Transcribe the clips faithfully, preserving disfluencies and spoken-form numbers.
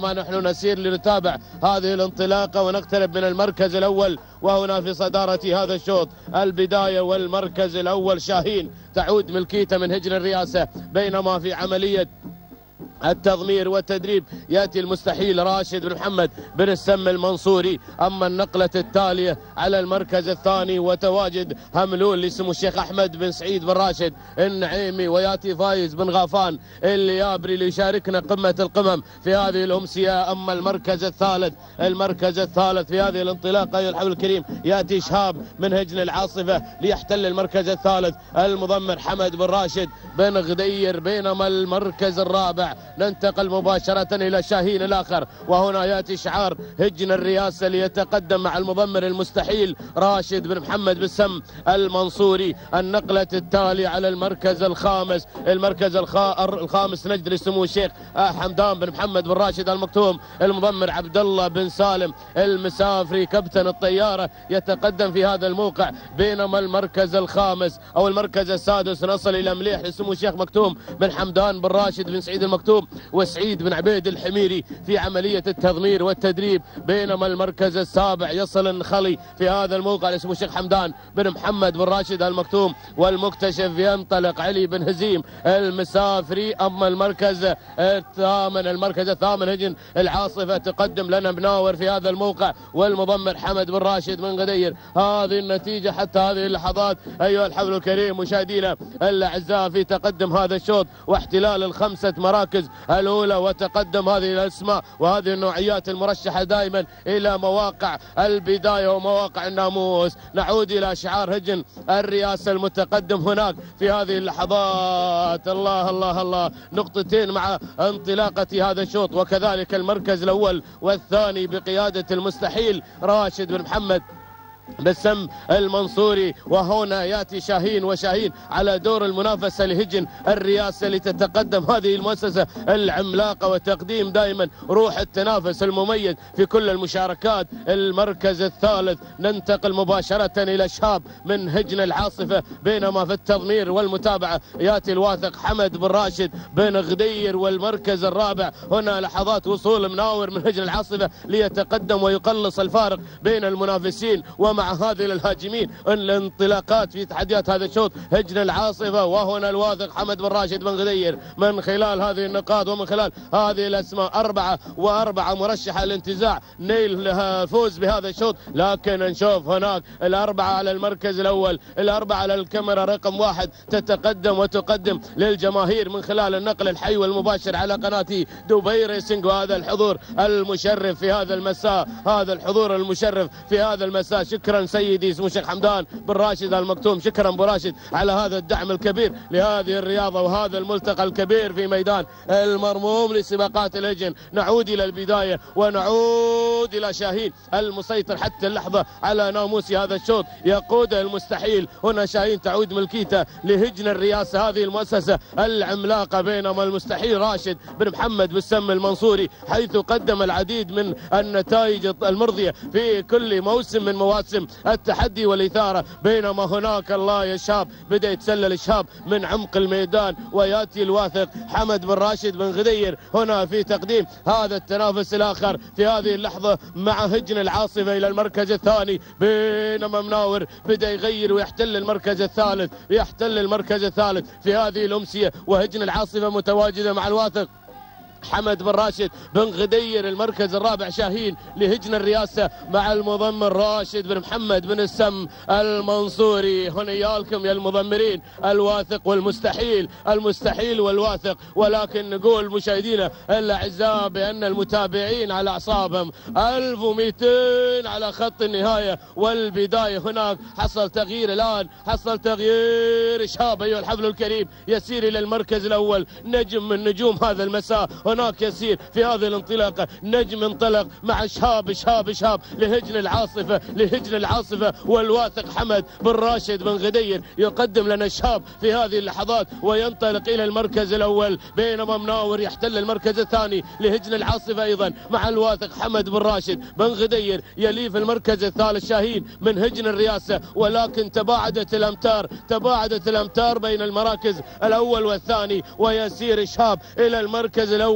بينما نحن نسير لنتابع هذه الانطلاقة ونقترب من المركز الأول. وهنا في صدارة هذا الشوط البداية والمركز الأول شاهين تعود ملكيته من هجن الرياسة، بينما في عملية التضمير والتدريب يأتي المستحيل راشد بن محمد بن السم المنصوري. أما النقلة التالية على المركز الثاني وتواجد هملول لسمو الشيخ أحمد بن سعيد بن راشد النعيمي، ويأتي فايز بن غافان اليابري ليشاركنا قمة القمم في هذه الأمسية. أما المركز الثالث المركز الثالث في هذه الانطلاقة أيها الحبل الكريم يأتي شهاب من هجن العاصفة ليحتل المركز الثالث، المضمر حمد بن راشد بن غدير. بينما المركز الرابع ننتقل مباشرة إلى شاهين الآخر، وهنا يأتي شعار هجن الرياسة ليتقدم مع المضمر المستحيل راشد بن محمد بن سم المنصوري. النقلة التالية على المركز الخامس المركز الخا... الخامس نجد لسمو الشيخ حمدان بن محمد بن راشد المكتوم، المضمر عبد الله بن سالم المسافري كابتن الطيارة يتقدم في هذا الموقع. بينما المركز الخامس أو المركز السادس نصل إلى مليح لسمو الشيخ مكتوم بن حمدان بن راشد بن سعيد المكتوم وسعيد بن عبيد الحميري في عملية التضمير والتدريب. بينما المركز السابع يصل النخلي في هذا الموقع لسمو الشيخ حمدان بن محمد بن راشد المكتوم، والمكتشف ينطلق علي بن هزيم المسافري. أما المركز الثامن المركز الثامن هجن العاصفة تقدم لنا مناور في هذا الموقع، والمضمر حمد بن راشد بن غدير. هذه النتيجة حتى هذه اللحظات أيها الحفل الكريم مشاهدينا الأعزاء في تقدم هذا الشوط واحتلال الخمسة مراكز الأولى وتقدم هذه الأسماء وهذه النوعيات المرشحة دائما إلى مواقع البداية ومواقع الناموس. نعود إلى شعار هجن الرئاسة المتقدم هناك في هذه اللحظات. الله الله الله، نقطتين مع انطلاقة هذا الشوط، وكذلك المركز الأول والثاني بقيادة المستحيل راشد بن محمد بالسم المنصوري. وهنا ياتي شاهين وشاهين على دور المنافسه لهجن الرئاسه لتتقدم هذه المؤسسه العملاقه وتقديم دائما روح التنافس المميز في كل المشاركات. المركز الثالث ننتقل مباشره الى شهاب من هجن العاصفه، بينما في التضمير والمتابعه ياتي الواثق حمد بن راشد بن غدير. والمركز الرابع هنا لحظات وصول مناور من هجن العاصفه ليتقدم ويقلص الفارق بين المنافسين ومع هذه الهاجمين. الانطلاقات في تحديات هذا الشوط هجن العاصفة، وهنا الواثق حمد بن راشد بن غدير. من خلال هذه النقاط ومن خلال هذه الأسماء أربعة وأربعة مرشحة لانتزاع نيل فوز بهذا الشوط. لكن نشوف هناك الأربعة على المركز الأول، الأربعة على الكاميرا رقم واحد تتقدم وتقدم للجماهير من خلال النقل الحي والمباشر على قناة دبي ريسنج. وهذا الحضور المشرف في هذا المساء، هذا الحضور المشرف في هذا المساء. شكرا سيدي سمو الشيخ حمدان بن راشد المكتوم، شكرا ابو راشد على هذا الدعم الكبير لهذه الرياضه وهذا الملتقى الكبير في ميدان المرموم لسباقات الهجن. نعود الى البدايه ونعود الى شاهين المسيطر حتى اللحظه على ناموس هذا الشوط، يقود المستحيل. هنا شاهين تعود ملكيته لهجن الرئاسه هذه المؤسسه العملاقه، بينما المستحيل راشد بن محمد بالسم المنصوري حيث قدم العديد من النتائج المرضيه في كل موسم من مواسم التحدي والإثارة. بينما هناك الله يا شاب بدأ يتسلل شاب من عمق الميدان، وياتي الواثق حمد بن راشد بن غدير هنا في تقديم هذا التنافس الآخر في هذه اللحظة مع هجن العاصفة إلى المركز الثاني. بينما مناور بدأ يغير ويحتل المركز الثالث، يحتل المركز الثالث في هذه الأمسية، وهجن العاصفة متواجدة مع الواثق حمد بن راشد بن غدير. المركز الرابع شاهين لهجن الرئاسة مع المضمر راشد بن محمد بن السم المنصوري. هنا يالكم يا المضمرين الواثق والمستحيل، المستحيل والواثق. ولكن نقول مشاهدينا الأعزاء بأن المتابعين على أعصابهم ألف ومئتين على خط النهاية والبداية. هناك حصل تغيير الآن، حصل تغيير شاب أيها الحفل الكريم يسير إلى المركز الأول، نجم من نجوم هذا المساء. هناك يسير في هذه الانطلاقة نجم انطلق مع شهاب شهاب شهاب لهجن العاصفة، لهجن العاصفة. والواثق حمد بن راشد بن غدير يقدم لنا شهاب في هذه اللحظات وينطلق إلى المركز الأول، بينما مناور يحتل المركز الثاني لهجن العاصفة أيضا مع الواثق حمد بن راشد بن غدير. يلي في المركز الثالث شاهين من هجن الرئاسة، ولكن تباعدت الأمتار، تباعدت الأمتار بين المراكز الأول والثاني، ويسير شهاب إلى المركز الأول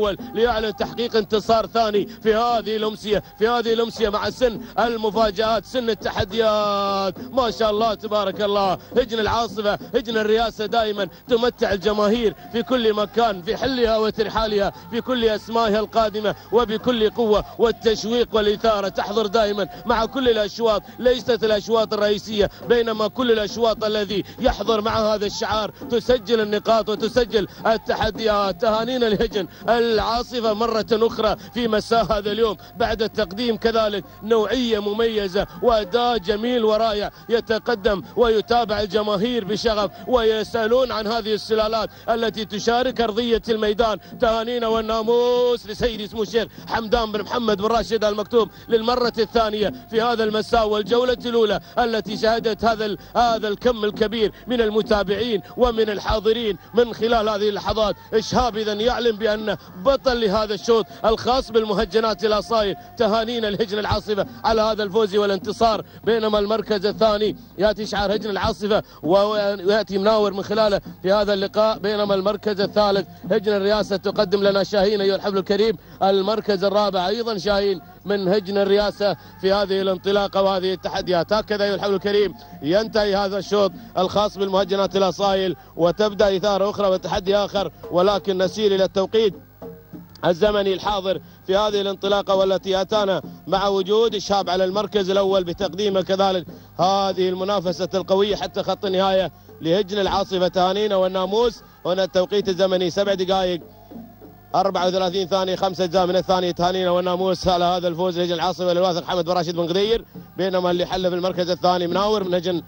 الأول ليعلن تحقيق انتصار ثاني في هذه الأمسية في هذه الأمسية مع سن المفاجآت، سن التحديات. ما شاء الله تبارك الله. هجن العاصفة، هجن الرئاسة دائما تمتع الجماهير في كل مكان، في حلها وترحالها، في كل أسمائها القادمة وبكل قوة، والتشويق والإثارة تحضر دائما مع كل الأشواط، ليست الأشواط الرئيسية، بينما كل الأشواط الذي يحضر مع هذا الشعار تسجل النقاط وتسجل التحديات. تهانينا الهجن العاصفة مرة أخرى في مساء هذا اليوم بعد التقديم كذلك نوعية مميزة وأداء جميل ورائع، يتقدم ويتابع الجماهير بشغف ويسألون عن هذه السلالات التي تشارك أرضية الميدان. تهانينا والناموس لسيدي سمو الشيخ حمدان بن محمد بن راشد المكتوم للمرة الثانية في هذا المساء والجولة الأولى التي شهدت هذا هذا الكم الكبير من المتابعين ومن الحاضرين من خلال هذه اللحظات. إشهاب إذا يعلن بأنه بطل لهذا الشوط الخاص بالمهجنات الأصايل. تهانينا الهجن العاصفة على هذا الفوز والانتصار، بينما المركز الثاني يأتي شعار هجن العاصفة ويأتي مناور من خلاله في هذا اللقاء، بينما المركز الثالث هجن الرئاسة تقدم لنا شاهين أيها الحفل الكريم. المركز الرابع أيضا شاهين من هجن الرئاسة في هذه الانطلاقة وهذه التحديات. هكذا أيها الحفل الكريم ينتهي هذا الشوط الخاص بالمهجنات الأصايل وتبدأ إثارة أخرى وتحدي آخر، ولكن نسير إلى التوقيت الزمني الحاضر في هذه الانطلاقة والتي أتانا مع وجود إشهاب على المركز الأول بتقديمه كذلك هذه المنافسة القوية حتى خط النهاية لهجن العاصفة. تهانينا والناموس. هنا التوقيت الزمني سبع دقائق أربعة وثلاثين ثانية، خمسة أجزاء من الثانية. تهانينا والناموس على هذا الفوز لهجن العاصفة للواثق حمد بن راشد بن غدير، بينما اللي حل في المركز الثاني مناور من هجن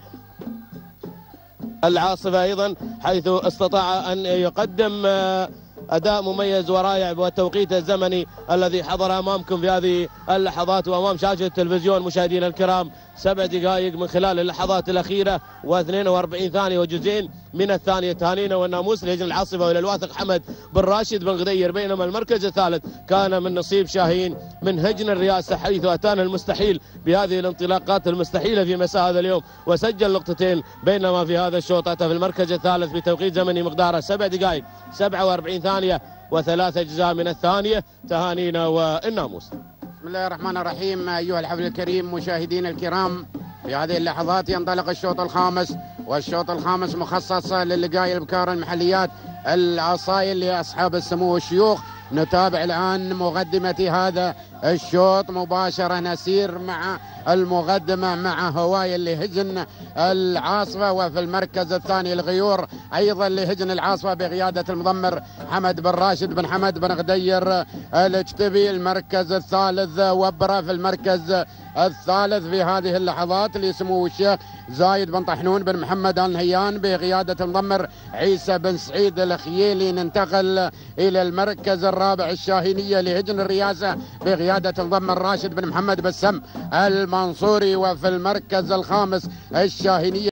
العاصفة أيضا، حيث استطاع أن يقدم أداء مميز ورائع والتوقيت الزمني الذي حضر أمامكم في هذه اللحظات وأمام شاشة التلفزيون مشاهدينا الكرام سبع دقائق من خلال اللحظات الأخيرة واثنين وأربعين ثانية وجزئين من الثانية. تهانينا والناموس لهجن العاصفة وإلى الواثق حمد بن راشد بن غدير، بينما المركز الثالث كان من نصيب شاهين من هجن الرئاسة، حيث أتانا المستحيل بهذه الانطلاقات المستحيلة في مساء هذا اليوم وسجل نقطتين، بينما في هذا الشوط أتى في المركز الثالث بتوقيت زمني مقداره سبع دقائق سبعة وأربعين ثانية وثلاث أجزاء من الثانية. تهانينا والناموس. بسم الله الرحمن الرحيم. أيها الحفل الكريم مشاهدينا الكرام، في هذه اللحظات ينطلق الشوط الخامس، والشوط الخامس مخصص للقاء الابكار المحليات العصايل لاصحاب السمو والشيوخ. نتابع الان مقدمه هذا الشوط مباشره، نسير مع المقدمه مع هوايه لهجن العاصفه، وفي المركز الثاني الغيور ايضا لهجن العاصفه بقياده المضمر حمد بن راشد بن حمد بن غدير الاجتبي. المركز الثالث وبره في المركز الثالث في هذه اللحظات لسمو الشيخ زايد بن طحنون بن محمد آل نهيان بقيادة المضمر عيسى بن سعيد الخييلي. ننتقل إلى المركز الرابع الشاهينية لهجن الرئاسة بقيادة المضمر راشد بن محمد بسم المنصوري، وفي المركز الخامس الشاهينية